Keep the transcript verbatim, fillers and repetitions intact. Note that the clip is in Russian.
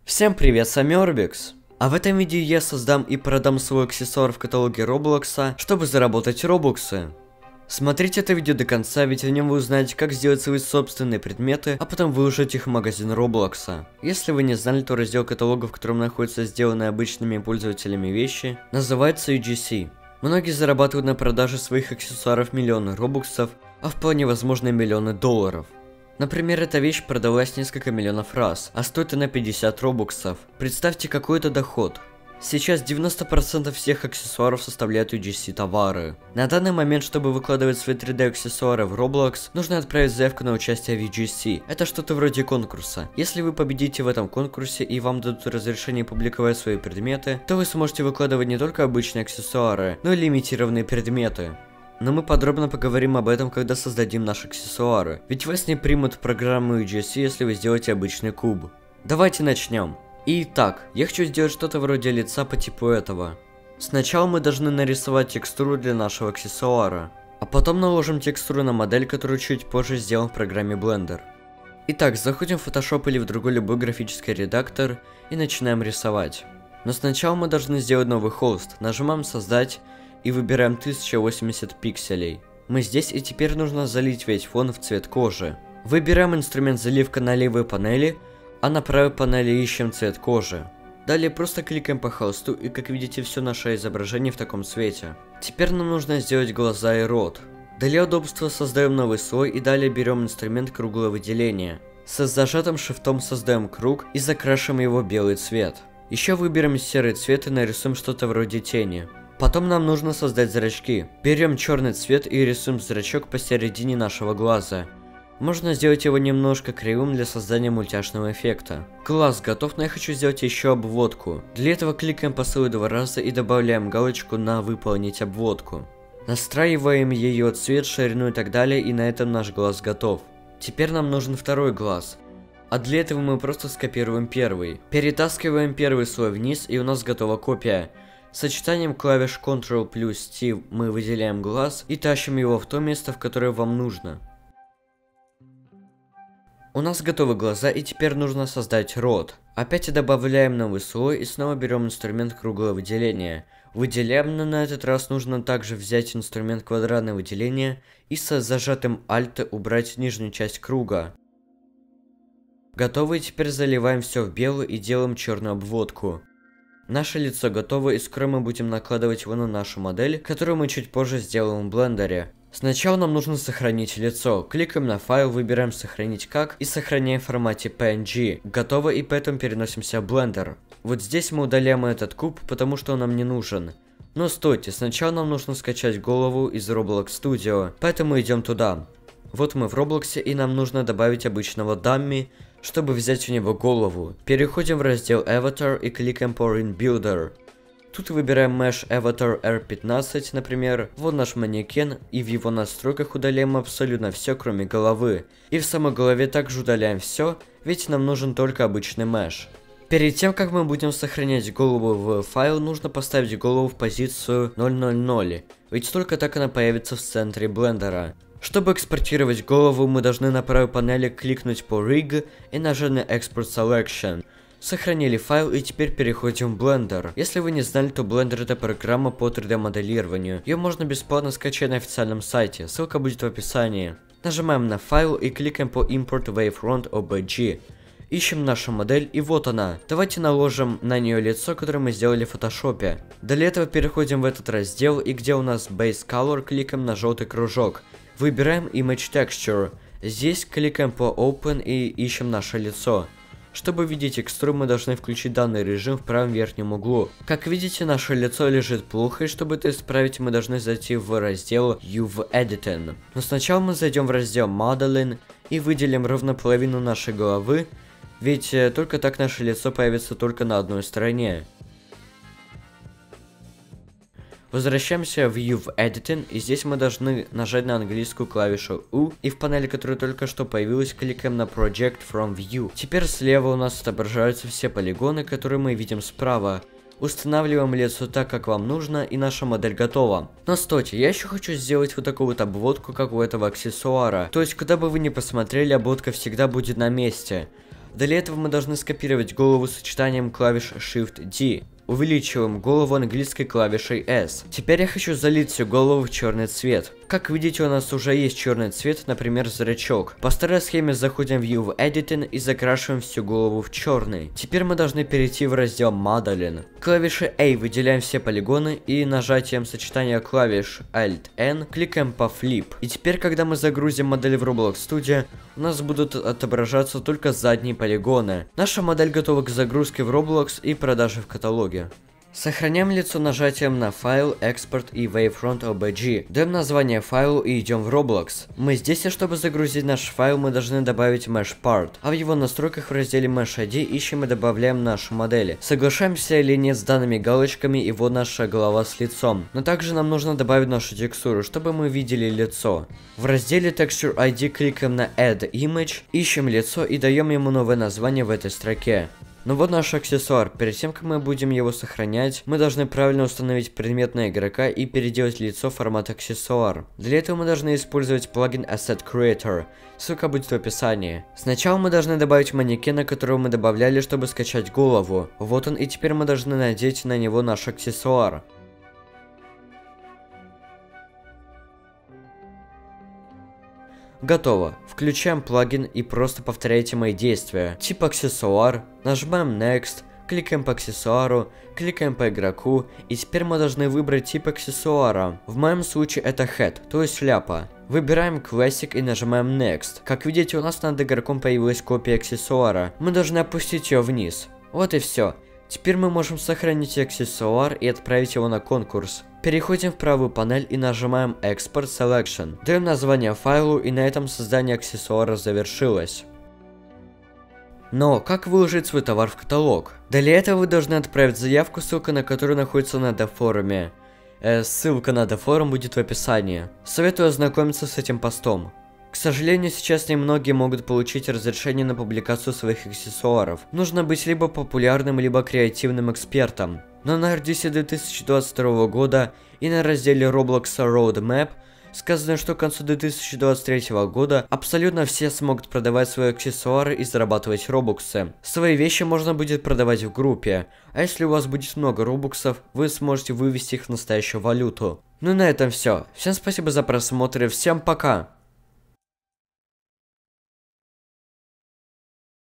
Всем привет, с вами Орбикс. А в этом видео я создам и продам свой аксессуар в каталоге Роблокса, чтобы заработать робоксы. Смотрите это видео до конца, ведь в нем вы узнаете, как сделать свои собственные предметы, а потом выложить их в магазин Роблокса. Если вы не знали, то раздел каталога, в котором находятся сделанные обычными пользователями вещи, называется ю джи си. Многие зарабатывают на продаже своих аксессуаров миллионы робоксов, а вполне возможно миллионы долларов. Например, эта вещь продалась несколько миллионов раз, а стоит она пятьдесят робоксов. Представьте, какой это доход. Сейчас девяносто процентов всех аксессуаров составляют ю джи си товары. На данный момент, чтобы выкладывать свои три дэ аксессуары в Roblox, нужно отправить заявку на участие в ю джи си. Это что-то вроде конкурса. Если вы победите в этом конкурсе и вам дадут разрешение публиковать свои предметы, то вы сможете выкладывать не только обычные аксессуары, но и лимитированные предметы. Но мы подробно поговорим об этом, когда создадим наши аксессуары. Ведь вас не примут в программу ю джи си, если вы сделаете обычный куб. Давайте начнем. Итак, я хочу сделать что-то вроде лица по типу этого. Сначала мы должны нарисовать текстуру для нашего аксессуара. А потом наложим текстуру на модель, которую чуть позже сделаем в программе Blender. Итак, заходим в Photoshop или в другой любой графический редактор и начинаем рисовать. Но сначала мы должны сделать новый холст. Нажимаем «Создать» и выбираем тысяча восемьдесят пикселей. Мы здесь, и теперь нужно залить весь фон в цвет кожи. Выбираем инструмент заливка на левой панели, а на правой панели ищем цвет кожи. Далее просто кликаем по холсту, и как видите, все наше изображение в таком цвете. Теперь нам нужно сделать глаза и рот. Для удобства создаем новый слой и далее берем инструмент круглого выделения. С зажатым шифтом создаем круг и закрашиваем его в белый цвет. Еще выберем серый цвет и нарисуем что-то вроде тени. Потом нам нужно создать зрачки. Берем черный цвет и рисуем зрачок посередине нашего глаза. Можно сделать его немножко кривым для создания мультяшного эффекта. Глаз готов, но я хочу сделать еще обводку. Для этого кликаем по слою два раза и добавляем галочку на «Выполнить обводку». Настраиваем ее цвет, ширину и так далее, и на этом наш глаз готов. Теперь нам нужен второй глаз. А для этого мы просто скопируем первый. Перетаскиваем первый слой вниз, и у нас готова копия. Сочетанием клавиш контрол плюс ти мы выделяем глаз и тащим его в то место, в которое вам нужно. У нас готовы глаза, и теперь нужно создать рот. Опять добавляем новый слой и снова берем инструмент круглого выделения. Выделяем, но на этот раз нужно также взять инструмент квадратное выделение и с зажатым Alt убрать нижнюю часть круга. Готово, и теперь заливаем все в белый и делаем черную обводку. Наше лицо готово, и скоро мы будем накладывать его на нашу модель, которую мы чуть позже сделаем в блендере. Сначала нам нужно сохранить лицо. Кликаем на файл, выбираем сохранить как и сохраняем в формате пи эн джи. Готово, и поэтому переносимся в Blender. Вот здесь мы удаляем этот куб, потому что он нам не нужен. Но стойте, сначала нам нужно скачать голову из Roblox Studio, поэтому идем туда. Вот мы в Роблоксе, и нам нужно добавить обычного дамми, чтобы взять у него голову. Переходим в раздел Avatar и кликаем по Ring Builder. Тут выбираем Mesh Avatar эр пятнадцать, например. Вот наш манекен, и в его настройках удаляем абсолютно все, кроме головы. И в самой голове также удаляем все, ведь нам нужен только обычный Mesh. Перед тем, как мы будем сохранять голову в файл, нужно поставить голову в позицию ноль ноль ноль, ведь только так она появится в центре блендера. Чтобы экспортировать голову, мы должны на правой панели кликнуть по Rig и нажать на Export Selection. Сохранили файл, и теперь переходим в Blender. Если вы не знали, то Blender — это программа по три дэ моделированию. Ее можно бесплатно скачать на официальном сайте, ссылка будет в описании. Нажимаем на файл и кликаем по Import Wavefront о би джи. Ищем нашу модель, и вот она. Давайте наложим на нее лицо, которое мы сделали в фотошопе. Для этого переходим в этот раздел, и где у нас Base Color, кликаем на желтый кружок. Выбираем Image Texture. Здесь кликаем по Open и ищем наше лицо. Чтобы видеть текстуру, мы должны включить данный режим в правом верхнем углу. Как видите, наше лицо лежит плохо, и чтобы это исправить, мы должны зайти в раздел U V Editing. Но сначала мы зайдем в раздел Modeling и выделим ровно половину нашей головы, ведь только так наше лицо появится только на одной стороне. Возвращаемся в U V Editing, и здесь мы должны нажать на английскую клавишу U, и в панели, которая только что появилась, кликаем на Project from View. Теперь слева у нас отображаются все полигоны, которые мы видим справа. Устанавливаем лицо так, как вам нужно, и наша модель готова. Но стойте, я еще хочу сделать вот такую вот обводку, как у этого аксессуара. То есть, куда бы вы ни посмотрели, обводка всегда будет на месте. Для этого мы должны скопировать голову сочетанием клавиш Shift-D. Увеличиваем голову английской клавишей S. Теперь я хочу залить всю голову в черный цвет. Как видите, у нас уже есть черный цвет, например, зрачок. По старой схеме заходим в View в Editing и закрашиваем всю голову в черный. Теперь мы должны перейти в раздел Modeling. Клавишей A выделяем все полигоны и нажатием сочетания клавиш Alt-N кликаем по Flip. И теперь, когда мы загрузим модель в Roblox Studio, у нас будут отображаться только задние полигоны. Наша модель готова к загрузке в Roblox и продаже в каталоге. Сохраняем лицо нажатием на файл, экспорт и Wavefront о би джи. Даем название файлу и идем в Roblox. Мы здесь, и чтобы загрузить наш файл, мы должны добавить Mesh Part. А в его настройках в разделе Mesh ай ди ищем и добавляем наши модели. Соглашаемся или нет с данными галочками, и вот наша голова с лицом. Но также нам нужно добавить нашу текстуру, чтобы мы видели лицо. В разделе Texture ай ди кликаем на Add Image, ищем лицо и даем ему новое название в этой строке. Ну вот наш аксессуар. Перед тем, как мы будем его сохранять, мы должны правильно установить предмет на игрока и переделать лицо в формат аксессуар. Для этого мы должны использовать плагин Asset Creator. Ссылка будет в описании. Сначала мы должны добавить манекена, которого мы добавляли, чтобы скачать голову. Вот он, и теперь мы должны надеть на него наш аксессуар. Готово. Включаем плагин и просто повторяйте мои действия. Тип аксессуар, нажимаем Next, кликаем по аксессуару, кликаем по игроку, и теперь мы должны выбрать тип аксессуара. В моем случае это Head, то есть шляпа. Выбираем Classic и нажимаем Next. Как видите, у нас над игроком появилась копия аксессуара. Мы должны опустить ее вниз. Вот и все. Теперь мы можем сохранить аксессуар и отправить его на конкурс. Переходим в правую панель и нажимаем Export Selection. Даем название файлу, и на этом создание аксессуара завершилось. Но как выложить свой товар в каталог? Для этого вы должны отправить заявку, ссылка на которую находится на дефоруме. Э, ссылка на дефорум будет в описании. Советую ознакомиться с этим постом. К сожалению, сейчас немногие могут получить разрешение на публикацию своих аксессуаров. Нужно быть либо популярным, либо креативным экспертом. Но на эр ди си две тысячи двадцать второго года и на разделе Roblox Roadmap сказано, что к концу две тысячи двадцать третьего года абсолютно все смогут продавать свои аксессуары и зарабатывать робоксы. Свои вещи можно будет продавать в группе, а если у вас будет много робоксов, вы сможете вывести их в настоящую валюту. Ну и на этом все. Всем спасибо за просмотр и всем пока!